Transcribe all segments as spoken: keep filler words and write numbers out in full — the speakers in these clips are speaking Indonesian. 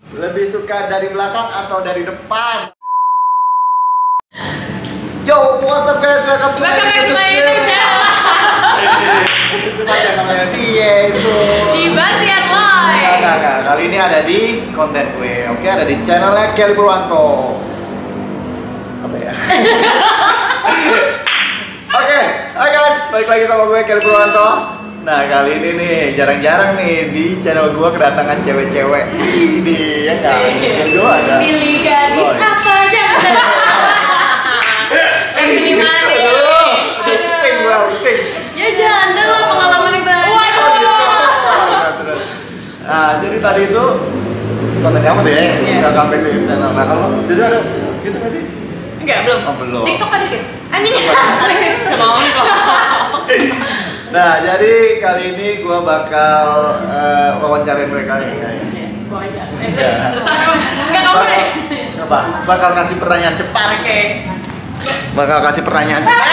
Lebih suka dari belakang atau dari depan? Yo, what's up guys? Welcome to Welcome back to my YouTube channel. Itu kan channelnya dia itu. Di Basian Live. Enggak, enggak, enggak. Kali ini ada di konten gue. Oke, ada di channelnya Kelly Purwanto. Apa ya? Oke, hai guys, balik lagi sama gue Kelly Purwanto. Nah, kali ini nih jarang-jarang nih di channel gue kedatangan cewek-cewek. Ini ya kan. Gue ada. Pilih gadis apa jangan. Ini mana? Sing gue, sing. Ya janda lah pengalaman yang banyak. Nah, jadi tadi itu konten kamu deh, nggak sampai ke channel. Nah, kalau jadi ada gitu nggak sih? Enggak, belum. Oh, belum. TikTok aja deh. Anjing. Alexis semau kok. Nah, jadi kali ini gue bakal uh, wawancarain mereka nih kayaknya. Gua aja. Eh, susah emang. Enggak kamu deh. Apa? Bakal kasih pertanyaan cepat. Oke. Bakal kasih pertanyaan cepat.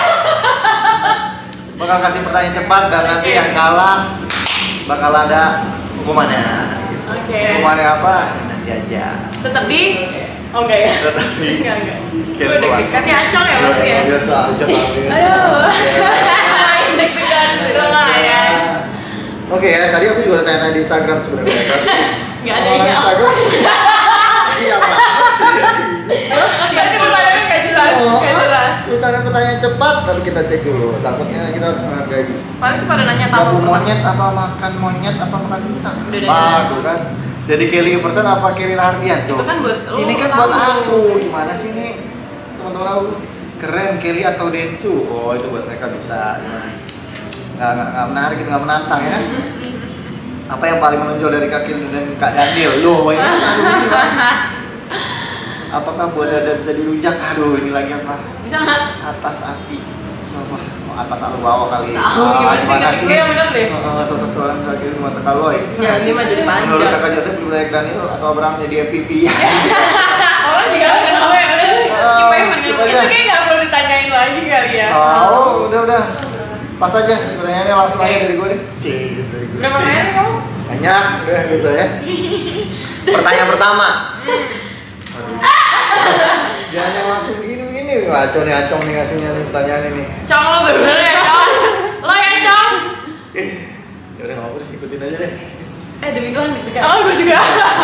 Bakal kasih pertanyaan cepat dan nanti yang kalah bakal ada hukumannya. Oke. Hukumannya apa? Nanti aja. Tetap di Oh enggak ya? Tetap di Enggak, enggak. Kelly Gue deg-degan ya acong ya pasti ya? Biasa aja kali. Aduh. Deg-degan udah lah ya. Oke ya, tadi aku juga udah tanya-tanya di Instagram sebenarnya kan. Enggak ada Orang ya. Instagram. Iya, Pak. Berarti pertanyaannya enggak jelas, enggak jelas. Pertanyaan-pertanyaan cepat, tapi kita cek dulu. Takutnya kita harus menghargai. Paling cuma ada nanya Jamu tahu. monyet apa makan monyet apa makan pisang? Udah, udah, Wah, tuh kan. Jadi Kelly person apa Kelly Rahardian tuh? Itu kan buat lo, Ini kan tahu. buat aku. Gimana sih ini? Teman-teman aku keren Kelly atau Densu? Oh, itu buat mereka bisa. Nggak, nggak, nggak menarik, itu nggak menantang ya. Apa yang paling menonjol dari Kak Kelly dan Kak Daniel? Loh, ini aduh, ini masih. Apakah buat dada bisa dirujak? Aduh, ini lagi apa? Bisa nggak? Atas hati. Apa? Oh, atas atau bawah kali. Tahu, gimana sih? Gue yang bener deh. Oh, sosok seorang Kak Kelly mata kaloy. Ya, ini mah jadi panjang. Menurut Kakak Joseph lebih baik Daniel atau Abraham jadi M V P? Orang juga kan kenapa ya? Udah sih. Oh, Skip aja. skip Itu aja. kayak nggak perlu ditanyain lagi kali ya. Oh, udah udah. Pas aja pertanyaannya langsung aja dari gue deh. Cih, dari gue. Berapa pertanyaan kamu? Banyak, udah gitu ya. Pertanyaan pertama. Jangan yang langsung begini-begini. Wah, Acong nih, Acong nih ngasihnya nih pertanyaan ini. Cong lo bener ya Cong. Lo ya Cong. Ya udah nggak apa-apa, ikutin aja deh. Eh demi Tuhan deg-degan. Oh gue juga.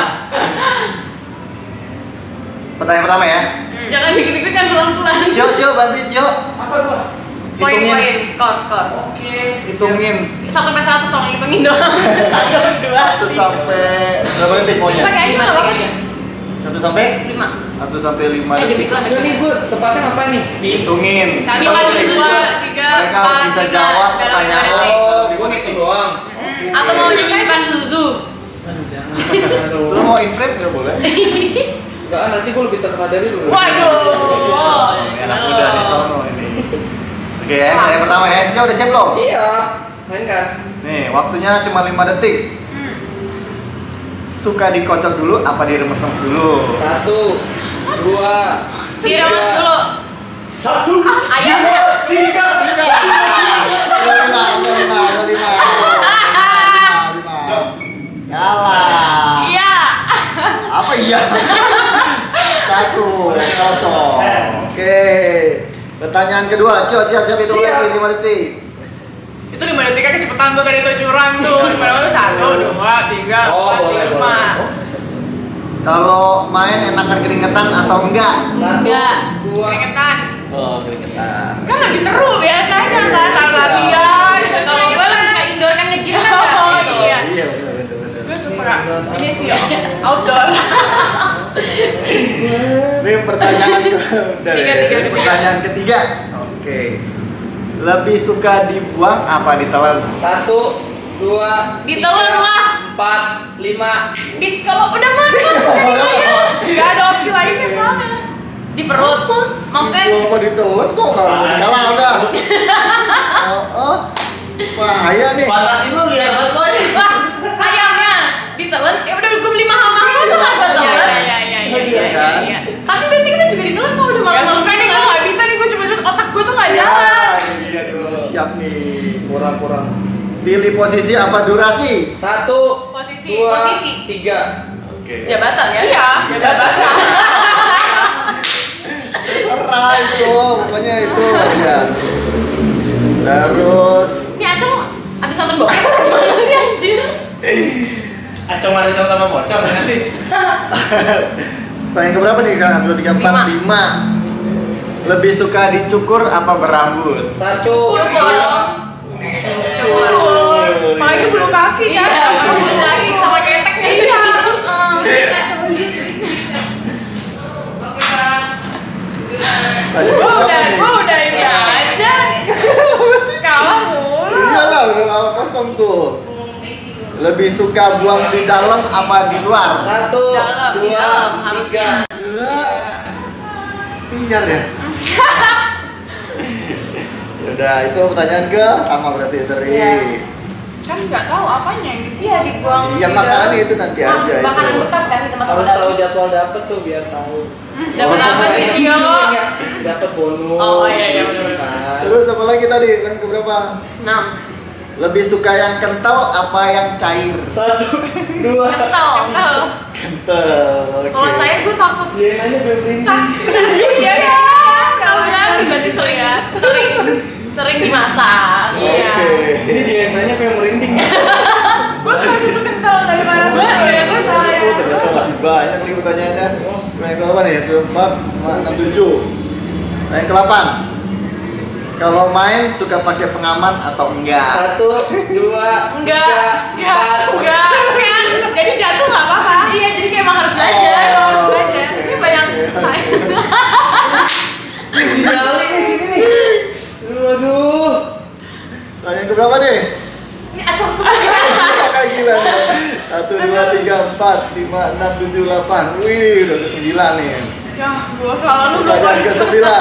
Pertanyaan pertama ya. Jangan deg-degan pelan-pelan. Cio, Cio, bantuin Cio. Apa gua? Poin-poin, skor, skor. Oke. Hitungin. Satu sampai seratus tolong hitungin doang. Satu, dua, Satu sampai berapa detik maunya? Pakai aja nggak apa-apa sih. Satu sampai? Lima. Satu sampai lima Eh demi detik. Tuhan. Ini gua tepatnya apa nih? Di Hitungin. Satu, Kita dua, harus dua, bisa- tiga, Mereka harus empat, bisa lima, jawab dalam pertanyaan. lima detik. Oh, gua ngitung doang. Atau mau nyanyi Ivan Zuzu. Aduh, jangan. Lu mau in frame nggak boleh? Enggak, nanti gua lebih terkenal dari lu. Waduh. Ini anak muda nih sono ini. Oke ya, yang pertama ya. Kita udah siap belum? Siap. Mainkan. Nih, waktunya cuma lima detik. Suka dikocok dulu apa diremes-remes dulu? Satu, dua, Diremes dulu. Satu, Ayamnya. tiga, tiga, lima, lima, lima, lima. Kalah. Iya. Apa iya? Satu, kosong. Oke. Pertanyaan kedua, Cio, siap-siap itu Siap. lagi lima detik. Itu lima detik kan kecepatan tuh kan itu curang tuh. Gimana satu, dua, tiga, Oh, empat, boleh, lima. boleh. Kalau main enakan keringetan atau enggak? Satu, Enggak. dua. Keringetan. Oh, keringetan. Kan lebih seru biasanya kan latihan. Kalau gue lebih suka indoor kan nge-gym kan. Oh iya. Iya, benar benar benar. Gue suka ini sih outdoor. Ini pertanyaan ke dari Tiga, tiga, tiga. pertanyaan ketiga. Oke. Lebih suka dibuang apa ditelan? Satu, dua, Ditelan tiga, lah. empat, lima. Di kalau udah makan nggak ada opsi lainnya soalnya. Di perut. Maksudnya Dibuang apa ditelan kok nggak kalah udah. Oh, oh. Bahaya nih. Fantasi lu lihat banget boy. wah ayamnya ditelan. Ya udah gue beli mahal-mahal masa nggak gue telan. Iya, iya, iya. Tapi biasanya kita juga ditelan kalau udah malam. Ya suka nih gue gak bisa nih, gue cuma lihat otak gue tuh gak jalan. Iya dulu siap nih. Kurang-kurang. Pilih posisi apa durasi? Satu, Posisi, dua, posisi. tiga. Oke. Jabatan ya? Iya, jabatan. Serah itu, pokoknya itu ya. Terus Ini Acung abis nonton bokep gimana sih anjir? Acung ada contoh sama bocor nggak sih? pertanyaan keberapa nih Kang? Satu, tiga, empat, lima. Lebih suka dicukur apa berambut? Satu, Cukur. dua, Cukur. Apalagi bulu kaki Iya, kan. rambut lagi sama keteknya. Iya. Tanya Gue keberapa udah, nih? gue udah ini aja. Kalah mulu. Iyalah, udah lama kosong tuh. Lebih suka buang di dalam apa di luar? satu, Dalam, di dua, dalam, tiga. harusnya. Biar ya. Udah, itu pertanyaan ke sama berarti seri. Iya. Kan nggak tahu apanya ini. Iya, dibuang. Iya makanannya itu nanti Ah, aja itu. makanan bekas kan di tempat Harus tempat tahu jadwal dapet tuh biar tahu. Dapat apa nih, Cio? Dapat bonus. Oh, iya, iya, bener. Kan. Terus apa lagi tadi? Yang keberapa? enam. Lebih suka yang kental apa yang cair? Satu, dua. Kental. Kental. Kental. Oke. Kalau saya gue takut. Dia nanya belum Iya ya. Kalau berani berarti sering ya. Sering sering dimasak. Iya. Oke. Ini dia yang nanya pengen merinding. Gue suka susu kental daripada susu ya. Gue salah ya. Oh, ternyata masih banyak nih pertanyaannya. Yang ke-delapan nih, keempat, enam, tujuh. Yang ke-delapan. Kalau main suka pakai pengaman atau enggak? Satu, dua, Enggak. tiga, Enggak, empat. enggak, enggak. Jadi jatuh nggak apa-apa. Iya, jadi kayak emang harus belajar. Oh, Harus belajar. oke. Ini banyak saya. Jali nih sini nih. Waduh. Nah, yang keberapa nih? Ini acung semua. Kayak gila nih. Satu, dua, tiga, empat, lima, enam, tujuh, delapan. Wih, udah ke sembilan nih. Ya, gue kalau lu belum Pertanyaan ke mau sembilan.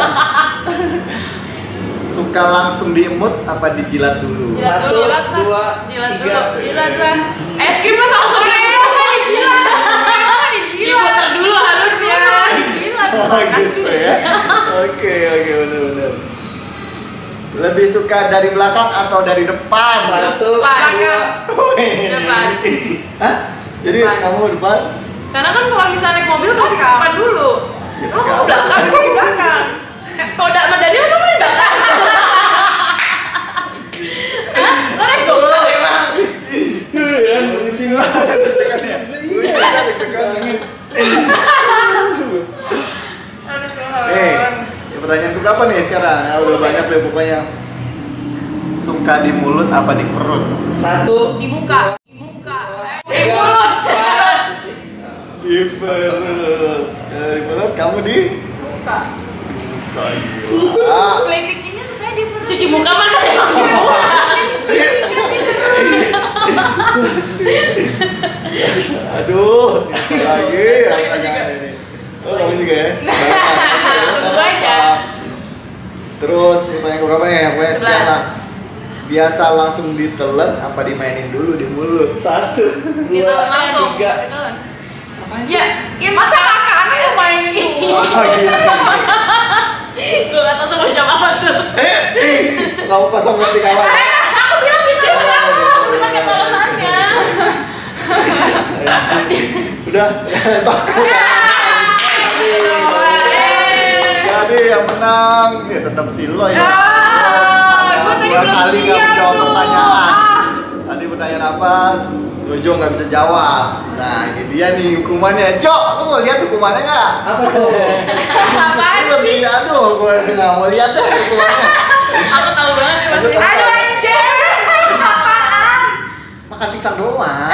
Suka langsung diemut apa dijilat dulu? Jilat Satu, dulu. dua, Jilat tiga. dulu. Jilat lah. Es krim masa langsung Memang dijilat. Memang dijilat. Diputar dulu harusnya. Dijilat. Oh gitu ya. Oke, oke, benar-benar. Lebih suka dari belakang atau dari depan? Satu, Depan. dua. Depan. Hah? Jadi Depan. kamu depan? Karena kan kalau misalnya naik mobil pasti ke depan dulu. Lo mau ke belakang, gue di belakang. Eh, Kalau udah sama Daniel kamu di belakang. Hah? Lo naik gokar emang. Yang penting lah. Deg-degan ya? Iya, deg-degan. Aduh, Tuhan. Eh, ya pertanyaan keberapa nih sekarang? Ya, udah banyak deh pokoknya. Suka di mulut apa di perut? Satu, Di muka. Di muka. Eh, Di tiga, mulut. empat. Di perut. Ya, di perut, kamu di? Muka. Gila. Kelitikinnya suka di perut. Cuci muka mana emang di muka. Aduh, ini lagi ya pertanyaan ini. Oh, kamu juga ya? Tunggu aja. Terus, pertanyaan keberapa nih? Pokoknya sekian sebelas. lah. Biasa langsung ditelan apa dimainin dulu di mulut? Satu, Ditelan dua, langsung. tiga. Ya, ya Masa makannya lu main itu? Oh, gitu. Gue gak tau tuh mau jawab apa tuh. Kamu kosong berarti kawan. Aku bilang gitu langsung, cuma gak tau alasannya. Udah, baku. Jadi yang menang ya tetap Silo ya. Ah, gua tadi Dua belum kali nggak siap menjawab tuh. pertanyaan. Ah. Tadi pertanyaan apa? Jojo nggak bisa jawab. Nah ini dia nih hukumannya. Jo, kamu mau lihat hukumannya nggak? Apa tuh? Apaan Ini lebih aduh, gue nggak mau lihat deh hukumannya. Aku tahu banget. Aku tahu. Aduh anjir. Apaan? Makan pisang doang.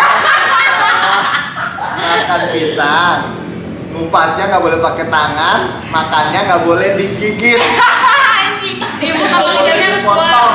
Makan pisang. Ngupasnya nggak boleh pakai tangan, makannya nggak boleh digigit. Anjing. Di muka lidahnya harus keluar. Dipotong.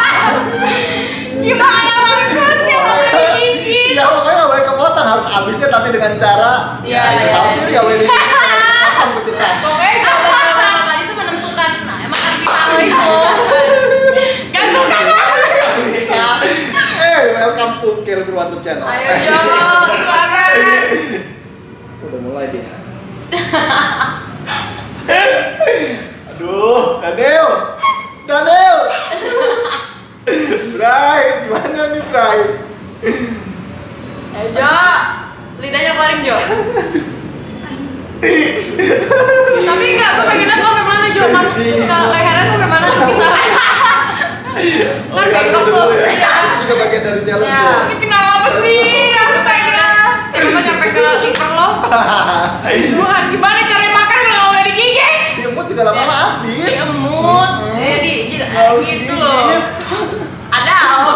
Gimana maksudnya? Nggak gigi. Ya pokoknya nggak boleh kepotong, harus habisnya tapi dengan cara. Iya, ya, itu iya, tahu iya. sendiri nggak boleh digigit. Potong tuh pisang. Pokoknya jawaban tadi itu menentukan nah, makan pisang lo itu. Gak suka banget. Eh, welcome to Kill Purwanto Channel. Ayo Jo, semangat. Udah mulai dia. Aduh, Daniel, Daniel, Bray, gimana nih Bray? Eh Jo, lidahnya keluarin Jo. Tapi enggak, gue pengen lihat lo sampai mana Jo, masuk ke lehernya tuh sampai mana tuh bisa. Kan bengkok tuh. Itu juga bagian dari challenge Ya. tuh. Ini kenapa sih? Astaga. Siapa tau nyampe ke liver lo? Tuhan, gimana cara makan kalau nggak digigit? Diemut juga lama-lama habis. Diemut, eh di gitu, Harus gitu loh. digigit. Ada oh.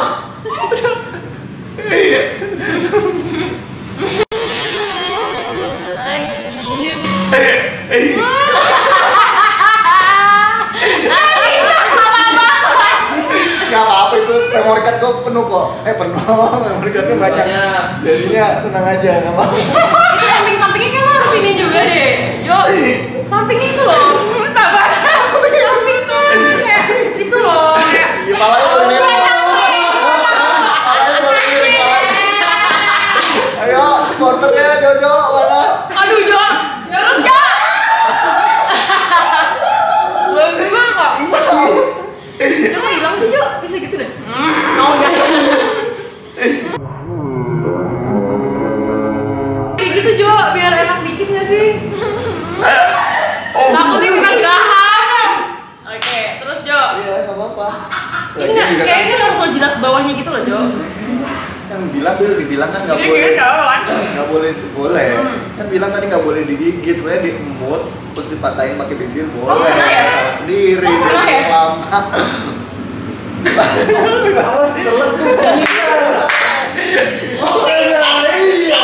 Gak apa-apa itu memory card gue penuh kok. Eh penuh, memory cardnya banyak. Jadinya tenang aja, gak apa-apa. Itu samping-sampingnya kayak lo harus ini juga deh, Jo. Sampingnya itu loh. Sabar. Sampingnya kayak itu loh, kayak. Iya, palanya boleh miring. Palanya boleh miring, palanya. Ayo, supporternya Jojo, mana? Aduh Jo, terus Jo. Gue kok. Coba hilang sih Jo, bisa gitu deh. Oh enggak. Kayak gitu Jo, biar enak dikit nggak sih? Takutnya kena geraham. Oke, terus Jo. Iya, gak apa-apa. Ini nggak, kayaknya harus lo jilat bawahnya gitu loh Jo. Yang bilang tuh dibilang kan nggak Ini boleh, kayaknya kawan. nggak boleh, boleh. Kan bilang tadi nggak boleh digigit, sebenarnya diemut, terus dipatahin pakai bibir boleh. Oh, pernah ya? Salah sendiri, Oh, pernah dia ya? lama. Awas selek tuh bisa. Oh iya, iya.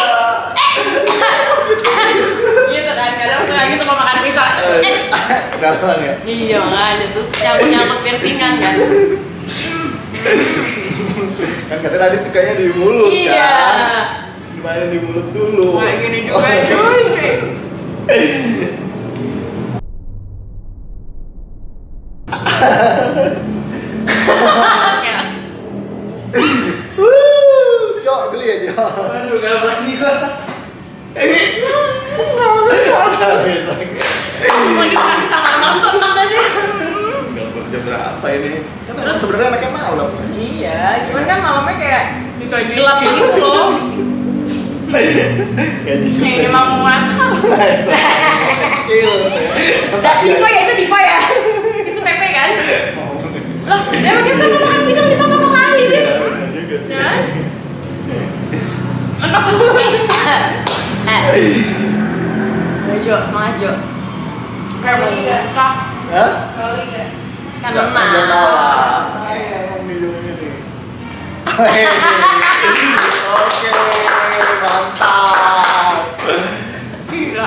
Gitu kan, kadang suka gitu kalau makan pisang. Kedaluan ya. Iya makanya terus nyangkut-nyangkut piercingan kan. Kan katanya tadi sukanya di mulut Iya. kan. Dimainin di mulut dulu. Kayak gini juga Oh, cuy. Wuh, Yo, geli ya, Jo. Aduh, gak berani gua. Lagi makan pisang malam-malam tuh enak gak sih? Enggak belum jam berapa ini? Kan terus sebenarnya anaknya malam. Iya, cuman kan malamnya kayak bisa gelap gitu loh. Kayak di sini. Ini mau muat. Kecil. Dan Diva ya itu Diva ya? Itu Pepe kan? Loh, emang dia kan makan pisang di pertama kali deh. Ya? Ayo Jo, semangat Jo. Kayak mau buka. Hah? Kan Nggak- nggak menang. salah. Eh, emang minumnya nih. Oke, mantap. Gila.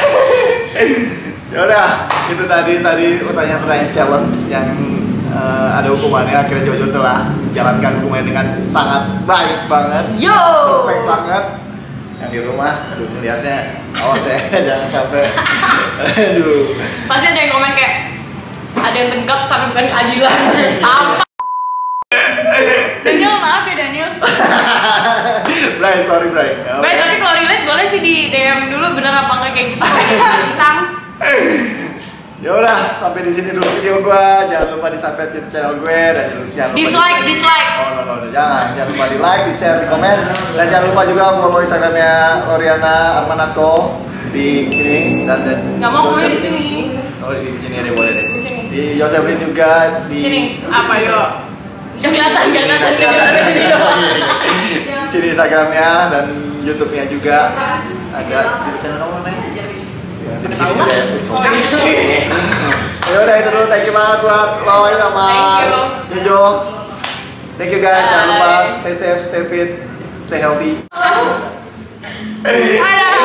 Ya udah, itu tadi tadi pertanyaan-pertanyaan challenge yang eh, ada hukumannya. Akhirnya Jojo telah jalankan hukumannya dengan sangat baik banget, Yo. perfect banget. Yang di rumah, aduh melihatnya awas ya, jangan sampai. Aduh. Pasti ada yang komen kayak ada yang tegak tapi bukan keadilan. Sampah. Daniel maaf ya Daniel. Bray, sorry Bray. Ya, Baik, oke. tapi kalau relate boleh sih di D M dulu bener apa enggak kayak gitu. Pisang. Ya udah, sampai di sini dulu video gua. Jangan lupa di subscribe channel gue dan jangan lupa Dislike, di- dislike. Oh no, no, no, jangan, jangan lupa di like, di share, di komen, dan jangan lupa juga follow Instagramnya Loriana Armanasco di sini dan dan. Nggak mau gue di sini. Oh di sini ada boleh deh. Di sini. Di Yosefrin juga di. Sini. Apa yo? Jangan kelihatan, jangan kelihatan Sini, jangan sini, kelihatan. sini Instagramnya dan YouTube-nya juga ada di channel nomor nih. Di sini juga ya. Oh, di sini. Ya udah itu dulu, thank you banget buat Loy sama Thank you. Jojo. Thank you guys, jangan lupa Bye. stay safe, stay fit, stay healthy. Ada.